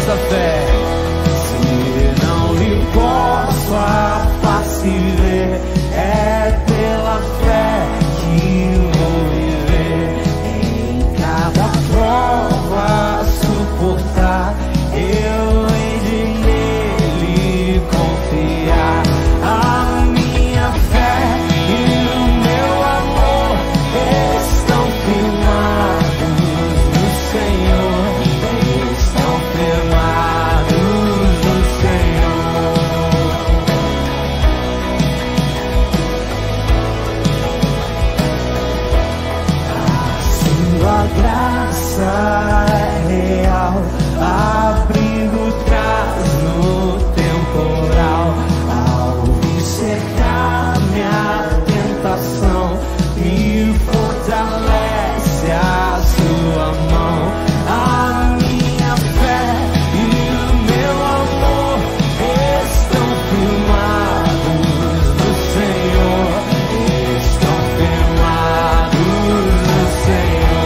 da fé. Se não lhe posso a face ver, é pela fé que vou viver. Em cada prova suportar, eu hei de nele confiar. A minha fé e o meu amor estão firmados no Senhor, estão firmados no Senhor. Sua graça é real, abrigo traz no temporal. Ao cercar minha tentação, me fortalece a sua mão. A minha fé e o meu amor estão firmados no Senhor, estão firmados no Senhor.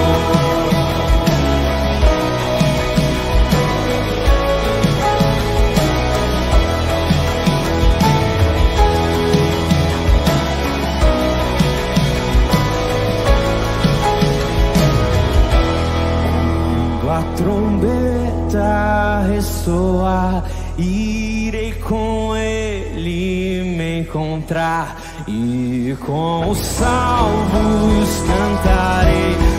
Quando a trombeta ressoar, irei com ele me encontrar, e com os salvos cantarei.